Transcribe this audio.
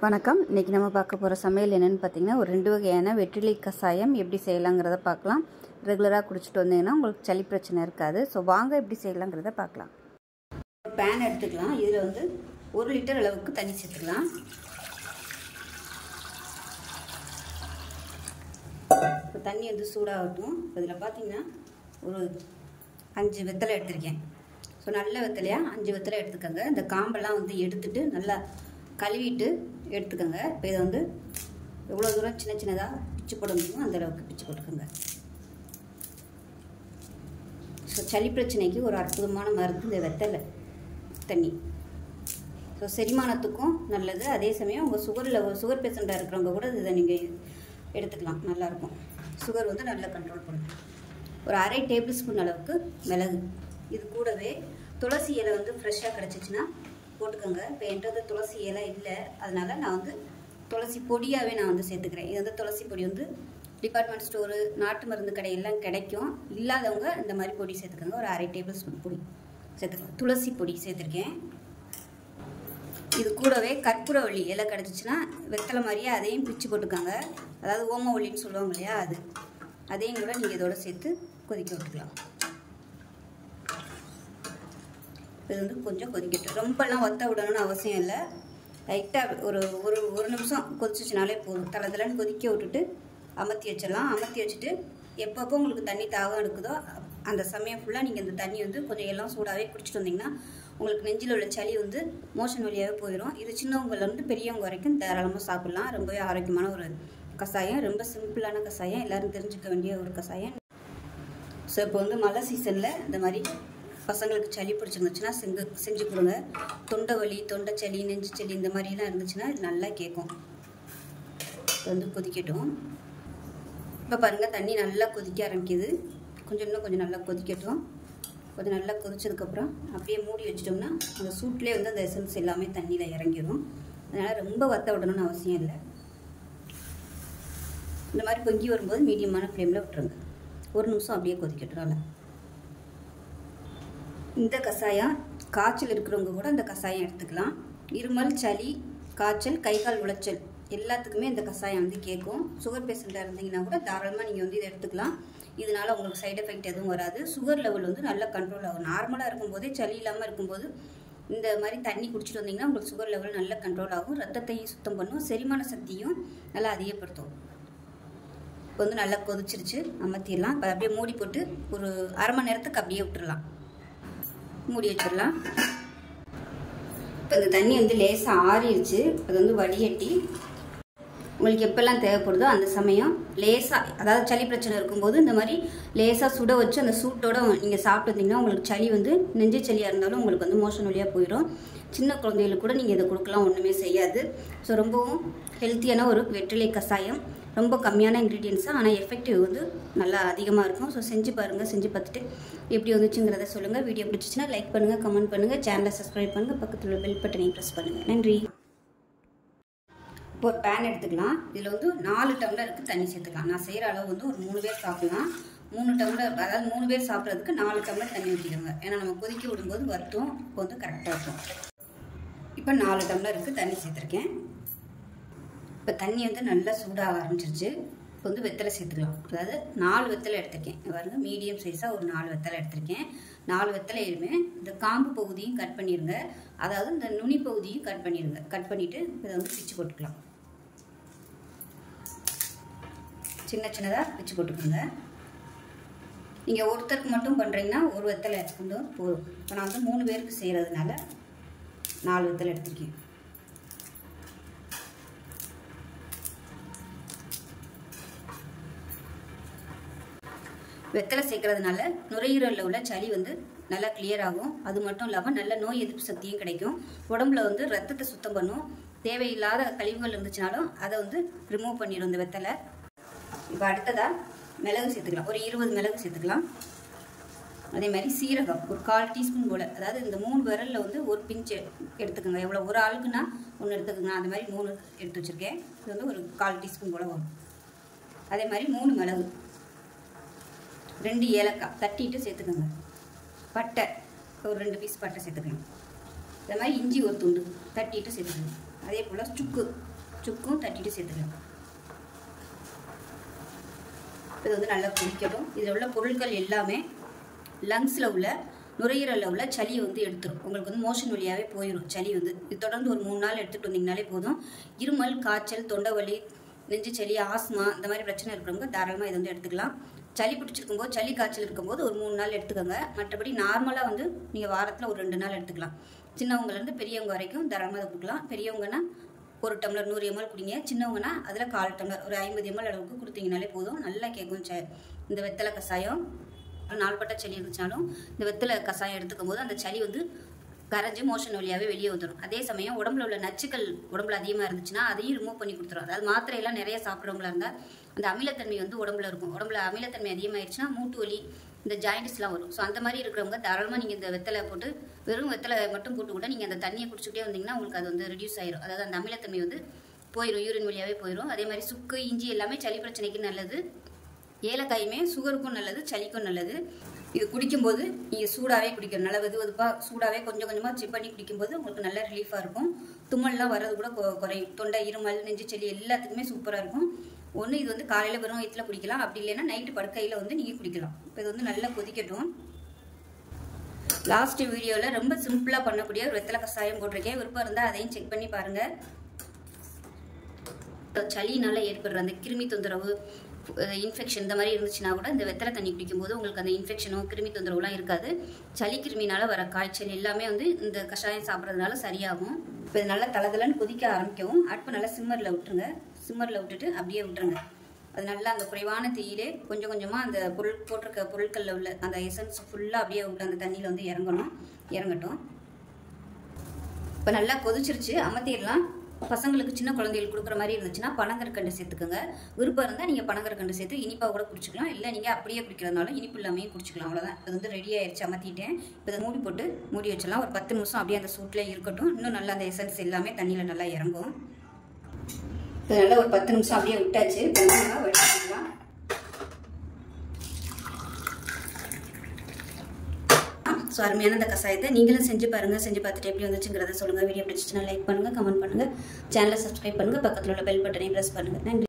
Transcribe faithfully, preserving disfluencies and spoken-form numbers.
வணக்கம். இன்றைக்கி நம்ம பார்க்க போகிற சமையல் என்னென்னு பார்த்தீங்கன்னா, ஒரு ரெண்டு வகையான வெற்றிலை கஷாயம் எப்படி செய்யலாங்கிறத பார்க்கலாம். ரெகுலராக குடிச்சிட்டு வந்தீங்கன்னா உங்களுக்கு சளி பிரச்சனை இருக்காது. ஸோ வாங்க எப்படி செய்யலாங்கிறத பார்க்கலாம். பேன் எடுத்துக்கலாம். இதில் வந்து ஒரு லிட்டர் அளவுக்கு தண்ணி சேர்த்துக்கலாம். இப்போ தண்ணி வந்து சூடாகட்டும். இதில் பார்த்தீங்கன்னா ஒரு அஞ்சு வெத்தலை எடுத்திருக்கேன். ஸோ நல்ல வெத்தலையாக அஞ்சு வெத்தலை எடுத்துக்கோங்க. இந்த காம்பெல்லாம் வந்து எடுத்துட்டு நல்லா கழுவிட்டு எடுத்துக்கோங்க. இப்போ இதை வந்து எவ்வளோ தூரம் சின்ன சின்னதாக பிச்சு போட முடியுமோ அந்த அளவுக்கு பிச்சு போட்டுக்கோங்க. ஸோ சளி பிரச்சனைக்கு ஒரு அற்புதமான மருந்து இந்த வெத்தலை தண்ணி. ஸோ செரிமானத்துக்கும் நல்லது. அதே சமயம் உங்கள் சுகரில் ஒரு சுகர் பேஷண்ட்டாக இருக்கிறவங்க கூட இதை நீங்கள் எடுத்துக்கலாம். நல்லாயிருக்கும். சுகர் வந்து நல்லா கண்ட்ரோல் பண்ணும். ஒரு அரை டேபிள் ஸ்பூன் அளவுக்கு மிளகு. இது கூடவே துளசி இலை வந்து ஃப்ரெஷ்ஷாக கிடச்சிச்சின்னா போட்டுக்கோங்க. இப்போ என்கிட்ட வந்து துளசி இலை இல்லை, அதனால் நான் வந்து துளசி பொடியாகவே நான் வந்து சேர்த்துக்கிறேன். இது வந்து துளசி பொடி வந்து டிபார்ட்மெண்ட் ஸ்டோரு, நாட்டு மருந்து கடையெல்லாம் கிடைக்கும். இல்லாதவங்க இந்த மாதிரி பொடி சேர்த்துக்கோங்க. ஒரு அரை டேபிள் ஸ்பூன் பொடி சேர்த்துக்கோங்க. துளசி பொடி சேர்த்துருக்கேன். இது கூடவே கற்பூரவள்ளி இலை கிடச்சிச்சின்னா வெத்தலை மாதிரியே அதையும் பிச்சு போட்டுக்கோங்க. அதாவது ஓமவள்ளின்னு சொல்லுவாங்க இல்லையா, அது அதையும் கூட நீங்கள் இதோட சேர்த்து கொதிக்க விட்டுக்கலாம். இது வந்து கொஞ்சம் கொதிக்கட்டும். ரொம்பலாம் ஒத்த விடணும்னு அவசியம் இல்லை. லைட்டாக ஒரு ஒரு ஒரு நிமிஷம் கொதிச்சிச்சினாலே போதும். தலை தலைன்னு கொதிக்க விட்டுட்டு அமர்த்தி வச்சிடலாம். அமர்த்தி வச்சுட்டு எப்பப்போ உங்களுக்கு தண்ணி தாகம் எடுக்குதோ அந்த சமயம் ஃபுல்லாக நீங்கள் இந்த தண்ணி வந்து கொஞ்சம் எல்லாம் சூடாகவே குடிச்சிட்டு வந்தீங்கன்னா உங்களுக்கு நெஞ்சில் உள்ள சளி வந்து மோஷன் வழியாகவே போயிடும். இது சின்னவங்கலேருந்து பெரியவங்க வரைக்கும் தாராளமாக சாப்பிட்லாம். ரொம்பவே ஆரோக்கியமான ஒரு கஷாயம். ரொம்ப சிம்பிளான கஷாயம். எல்லோரும் தெரிஞ்சுக்க வேண்டிய ஒரு கஷாயம். ஸோ இப்போ வந்து மழை சீசனில் இந்த மாதிரி பசங்களுக்கு சளி பிடிச்சிருந்துச்சுன்னா செஞ்சு செஞ்சு கொடுங்க. தொண்டை வலி, தொண்டை சளி, நெஞ்சு சளி இந்த மாதிரிலாம் இருந்துச்சுன்னா இது நல்லா கேட்கும். இது வந்து கொதிக்கட்டும். இப்போ பாருங்கள் தண்ணி நல்லா கொதிக்க ஆரம்பிக்குது. கொஞ்சம் இன்னும் கொஞ்சம் நல்லா கொதிக்கட்டும். கொஞ்சம் நல்லா கொதிச்சதுக்கப்புறம் அப்படியே மூடி வச்சிட்டோம்னா அந்த சூட்லேயே வந்து அந்த எசன்ஸ் எல்லாமே தண்ணியில் இறங்கிடும். அதனால் ரொம்ப வத்த விடணும்னு அவசியம் இல்லை. இந்த மாதிரி பொங்கி வரும்போது மீடியமான ஃப்ளேமில் விட்டுருங்க. ஒரு நிமிஷம் அப்படியே கொதிக்கட்டும் நல்லா. இந்த கஷாயம் காய்ச்சல் இருக்கிறவங்க கூட இந்த கஷாயம் எடுத்துக்கலாம். இருமல், சளி, காய்ச்சல், கை கால் உளைச்சல் எல்லாத்துக்குமே இந்த கஷாயம் வந்து கேட்கும். சுகர் பேஷண்ட்டாக இருந்தீங்கன்னா கூட தாராளமாக நீங்கள் வந்து இதை எடுத்துக்கலாம். இதனால் உங்களுக்கு சைடு எஃபெக்ட் எதுவும் வராது. சுகர் லெவல் வந்து நல்லா கண்ட்ரோல் ஆகும். நார்மலாக இருக்கும்போதே சளி இல்லாமல் இருக்கும்போது இந்த மாதிரி தண்ணி குடிச்சிட்டு வந்தீங்கன்னா உங்களுக்கு சுகர் லெவல் நல்லா கண்ட்ரோல் ஆகும். ரத்தத்தையும் சுத்தம் பண்ணும். செரிமான சக்தியும் நல்லா அதிகப்படுத்தும். இப்போ வந்து நல்லா கொதிச்சிருச்சு. அமர்த்திடலாம். இப்போ அப்படியே மூடி போட்டு ஒரு அரை மணி நேரத்துக்கு அப்படியே விட்டுடலாம். மூடி வச்சிடலாம். இப்போ இந்த தண்ணி வந்து லேசாக ஆறிடுச்சு. அது வந்து வடிகட்டி உங்களுக்கு எப்பெல்லாம் தேவைப்படுதோ அந்த சமயம் லேசாக, அதாவது சளி பிரச்சனை இருக்கும்போது இந்த மாதிரி லேசாக சுட வச்சு அந்த சூட்டோட நீங்கள் சாப்பிட்டு வந்தீங்கன்னா உங்களுக்கு சளி வந்து நெஞ்சு சளியாக இருந்தாலும் உங்களுக்கு வந்து மோஷன் வழியாக போயிடும். சின்ன குழந்தைகளுக்கு கூட நீங்கள் இதை கொடுக்கலாம், ஒன்றுமே செய்யாது. ஸோ ரொம்பவும் ஹெல்த்தியான ஒரு வெற்றிலை கஷாயம். ரொம்ப கம்மியான இன்க்ரீடியன்ஸாக ஆனால் எஃபெக்டிவ் வந்து நல்லா அதிகமாக இருக்கும். ஸோ செஞ்சு பாருங்கள். செஞ்சு பார்த்துட்டு எப்படி வந்துச்சுங்கிறத சொல்லுங்கள். வீடியோ பிடிச்சிச்சின்னா லைக் பண்ணுங்கள், கமெண்ட் பண்ணுங்கள், சேனலை சப்ஸ்கிரைப் பண்ணுங்கள், பக்கத்தில் உள்ள பெல் பட்டனையும் ப்ரெஸ் பண்ணுங்கள். நன்றி. இப்போ ஒரு பேன் எடுத்துக்கலாம். இதில் வந்து நாலு டம்ளருக்கு தண்ணி சேர்த்துக்கலாம். நான் செய்கிற அளவு வந்து ஒரு மூணு பேர் சாப்பிட்லாம். மூணு டம்ளர், அதாவது மூணு பேர் சாப்பிட்றதுக்கு நாலு டம்ளர் தண்ணி ஊற்றிக்கோங்க. ஏன்னா நம்ம கொதிக்க விடும்போது வருத்தம் இப்போ வந்து கரெக்டாக இருக்கும். இப்போ நாலு டம்ளருக்கு தண்ணி சேர்த்துருக்கேன். இப்போ தண்ணி வந்து நல்லா சூடாக ஆரம்பிச்சிருச்சு. இப்போ வந்து வெத்தலை சேர்த்துக்கலாம். அதாவது நாலு வெத்தலை எடுத்திருக்கேன். பாருங்க, மீடியம் சைஸாக ஒரு நாலு வெத்தலை எடுத்திருக்கேன். நாலு வெத்தலையுமே இந்த காம்பு பகுதியும் கட் பண்ணிடுங்க. அதாவது இந்த நுனி பகுதியும் கட் பண்ணிடுங்க. கட் பண்ணிவிட்டு இதை வந்து பிச்சு போட்டுக்கலாம். சின்ன சின்னதாக பிச்சு போட்டுக்கோங்க. நீங்கள் ஒருத்தருக்கு மட்டும் பண்ணுறீங்கன்னா ஒரு வெத்தலை வந்து போதும். இப்போ நான் வந்து மூணு பேருக்கு செய்கிறதுனால நாலு வெத்தலை எடுத்திருக்கேன். வெத்தலை சேர்க்கறதுனால நுரையீரலில் உள்ள சளி வந்து நல்லா கிளியர் ஆகும். அது மட்டும் இல்லாமல் நல்ல நோய் எதிர்ப்பு சக்தியும் கிடைக்கும். உடம்புல வந்து ரத்தத்தை சுத்தம் பண்ணும். தேவையில்லாத கழிவுகள் இருந்துச்சுனாலும் அதை வந்து ரிமூவ் பண்ணிடும் இந்த வெத்தலை. இப்போ அடுத்ததாக மிளகு சேர்த்துக்கலாம். ஒரு இருபது மிளகு சேர்த்துக்கலாம். அதே மாதிரி சீரகம் ஒரு கால் டீஸ்பூன் போல், அதாவது இந்த மூணு விரலில் வந்து ஒரு பிஞ்சு எடுத்துக்கோங்க. எவ்வளோ ஒரு ஆளுக்குன்னா ஒன்று எடுத்துக்கோங்க. அந்த மாதிரி மூணு எடுத்து வச்சுருக்கேன். இது வந்து ஒரு கால் டீஸ்பூன் போல் வரும். அதே மாதிரி மூணு மிளகு, ரெண்டு ஏலக்காய் தட்டிட்டு சேர்த்துக்கோங்க. பட்டை ஒரு ரெண்டு பீஸ் பட்டை சேர்த்துக்கணும். அதே மாதிரி இஞ்சி ஒரு துண்டு தட்டிட்டு சேர்த்துக்கணும். அதே போல் சுக்கு சுக்கும் தட்டிட்டு சேர்த்துக்கலாம். இது வந்து நல்லா குடிக்கட்டும். இதில் உள்ள பொருட்கள் எல்லாமே லங்ஸில் உள்ள நுரையீரலில் உள்ள சளி வந்து எடுத்துரும். உங்களுக்கு வந்து மோஷன் வழியாகவே போயிடும் சளி வந்து. இது தொடர்ந்து ஒரு மூணு நாள் எடுத்துகிட்டு வந்தீங்கனாலே போதும். இருமல், காய்ச்சல், தொண்டை வலி, நெஞ்சு சளி, ஆஸ்மா இந்த மாதிரி பிரச்சனை இருக்கிறவங்க தாராளமாக இது வந்து எடுத்துக்கலாம். சளி பிடிச்சிருக்கும் போது, சளி காய்ச்சல் இருக்கும்போது ஒரு மூணு நாள் எடுத்துக்கோங்க. மற்றபடி நார்மலாக வந்து நீங்கள் வாரத்தில் ஒரு ரெண்டு நாள் எடுத்துக்கலாம். சின்னவங்கலேருந்து பெரியவங்க வரைக்கும் தாராளமாக அதை கொடுக்கலாம். பெரியவங்கன்னா ஒரு டம்ளர் நூறு எம்எல் குடிங்க. சின்னவங்கன்னா அதில் கால் டம்ளர் ஒரு ஐம்பது எம்எல் அளவுக்கு கொடுத்தீங்கனாலே போதும். நல்லா கேட்கும் ச இந்த வெத்தலை கஷாயம். நாள்பட்ட சளி இருந்துச்சாலும் இந்த வெத்தலை கஷாயம் எடுத்துக்கும் போது அந்த சளி வந்து கரைஞ்சி மோஷன் வழியாகவே வெளியே வந்துடும். அதே சமயம் உடம்புல உள்ள நச்சுக்கள் உடம்புல அதிகமாக இருந்துச்சுன்னா அதையும் ரிமூவ் பண்ணி கொடுத்துரும். அதாவது மாத்திரையெல்லாம் நிறைய சாப்பிட்றவங்களா இருந்தால் அந்த அமிலத்தன்மை வந்து உடம்புல இருக்கும். உடம்புல அமிலத்தன்மை அதிகமாகிடுச்சுன்னா மூட்டு வலி, இந்த ஜாயின்ட்ஸ்லாம் வரும். ஸோ அந்த மாதிரி இருக்கிறவங்க தாராளமாக நீங்கள் இந்த வெத்தலை போட்டு வெறும் வெத்தலை மட்டும் போட்டு கூட நீங்கள் அந்த தண்ணியை குடிச்சுக்கிட்டே வந்தீங்கன்னா உங்களுக்கு அது வந்து ரெடியூஸ் ஆயிரும். அதாவது அந்த அமிலத்தன்மை வந்து போயிடும், யூரின் வழியாகவே போயிடும். அதே மாதிரி சுக்கு, இஞ்சி எல்லாமே சளி பிரச்சனைக்கு நல்லது. ஏலக்காயுமே சுகருக்கும் நல்லது, சளிக்கும் நல்லது. இது குடிக்கும்போது நீங்கள் சூடாகவே குடிக்கணும். நல்லா வெது வெதுப்பாக சூடாகவே கொஞ்சம் கொஞ்சமாக செக் பண்ணி குடிக்கும்போது உங்களுக்கு நல்ல ரிலீஃபாக இருக்கும். தும்மல்லாம் வர்றது கூட குறையும். தொண்டை, இருமல், நெஞ்சு சளி எல்லாத்துக்குமே சூப்பராக இருக்கும். ஒன்று இது வந்து காலையில் வெறும் வயிற்றில் குடிக்கலாம். அப்படி இல்லைன்னா நைட்டு படுக்கையில் வந்து நீங்கள் குடிக்கலாம். இப்போ இது வந்து நல்லா கொதிக்கட்டும். லாஸ்ட் வீடியோவில் ரொம்ப சிம்பிளாக பண்ணக்கூடிய ஒரு வெத்தலை கஷாயம் போட்டிருக்கேன். விருப்பம் இருந்தால் அதையும் செக் பண்ணி பாருங்கள். சளினால ஏற்படுற அந்த கிருமி தொந்தரவு, இன்ஃபெக்ஷன் இந்த மாதிரி இருந்துச்சுன்னா கூட இந்த வெத்தலை தண்ணி குடிக்கும்போது உங்களுக்கு அந்த இன்ஃபெக்ஷனோ கிருமி தொந்தரவுலாம் இருக்காது. சளி கிருமினால வர காய்ச்சல் எல்லாமே வந்து இந்த கஷாயம் சாப்பிட்றதுனால சரியாகும். இப்போ இது நல்லா தளதளன்னு கொதிக்க ஆரம்பிக்கவும் அடுப்பு நல்லா சிம்மரில் விட்டுருங்க. சிம்மரில் விட்டுட்டு அப்படியே விட்டுருங்க. அது நல்லா அந்த குறைவான தீயிலே கொஞ்சம் கொஞ்சமாக அந்த பொருள் போட்டிருக்க பொருட்களில் உள்ள அந்த எசன்ஸ் ஃபுல்லாக அப்படியே விட்டு அந்த தண்ணியில் வந்து இறங்கணும். இறங்கட்டும். இப்போ நல்லா கொதிச்சிருச்சு, அமர்த்திடலாம். பசங்களுக்கு சின்ன குழந்தைகளுக்கு கொடுக்குற மாதிரி இருந்துச்சுன்னா பனங்கற்கண்டு சேர்த்துக்கோங்க. விருப்பம் இருந்தால் நீங்கள் பனங்கற்கண்டு சேர்த்து இனிப்பாக கூட குடிச்சிக்கலாம். இல்லை நீங்கள் அப்படியே குடிக்கிறதுனால இனிப்பு இல்லாமையும் குடிச்சிக்கலாம். அவ்வளோதான். அது வந்து ரெடி ஆயிடுச்சு, அமர்த்திட்டேன். இப்போ இதை மூடி போட்டு மூடி வச்சிடலாம். ஒரு பத்து நிமிஷம் அப்படியே அந்த சூட்டில் இருக்கட்டும். இன்னும் நல்லா அந்த எசன்ஸ் எல்லாமே தண்ணியில் நல்லா இறங்கும். இது நல்லா ஒரு பத்து நிமிஷம் அப்படியே விட்டாச்சு. வடிச்சிக்கலாம். ஸோ அருமையான இந்த கஷாயத்தை நீங்களும் செஞ்சு பாருங்கள். செஞ்சு பார்த்துட்டு எப்படி வந்துச்சுங்கிறத சொல்லுங்கள். வீடியோ பிடிச்சிச்சுன்னா லைக் பண்ணுங்கள், கமெண்ட் பண்ணுங்கள், சேனலை சப்ஸ்கிரைப் பண்ணுங்கள், பக்கத்தில் உள்ள பெல் பட்டனையும் ப்ரெஸ் பண்ணுங்கள். நன்றி.